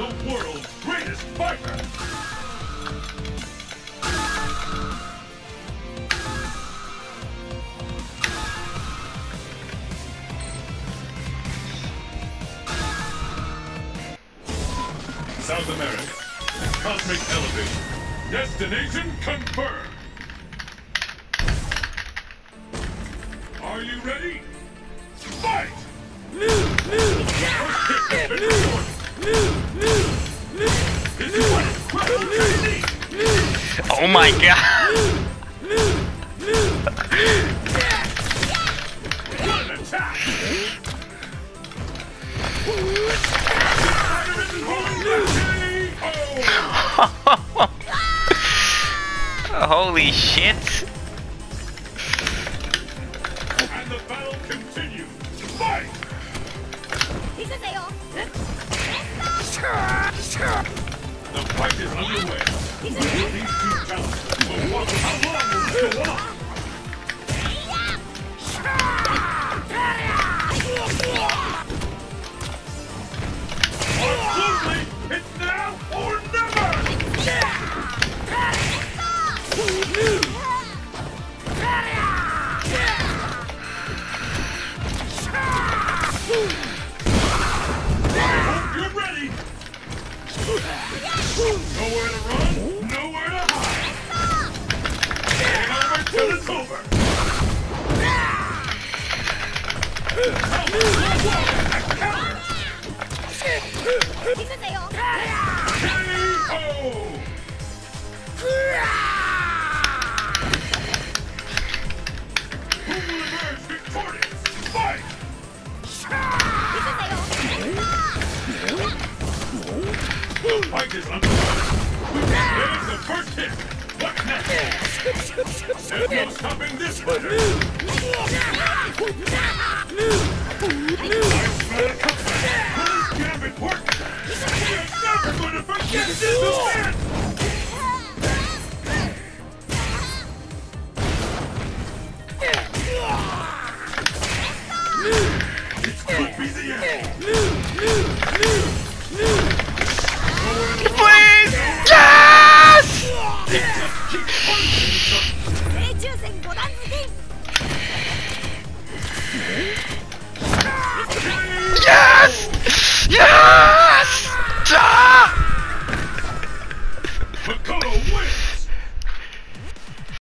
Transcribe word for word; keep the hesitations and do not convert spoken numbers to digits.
the world's greatest fighter. South America. Cosmic Elevation. Destination confirmed. Are you ready? Fight! Oh my god! One attack! Holy shit! And the battle continues. Fight! The fight is underway. These two talents will watch how long will this go on. Absolutely! It's now or never! You're ready! Nowhere to run, nowhere to hide! Game over till it's over! K O! Who will emerge victorious? Fight! The fight is underway. There's the first hit. What's next? There's no stopping this fighter. Nice man, come back. Will this gambit work? We're never going to forget this!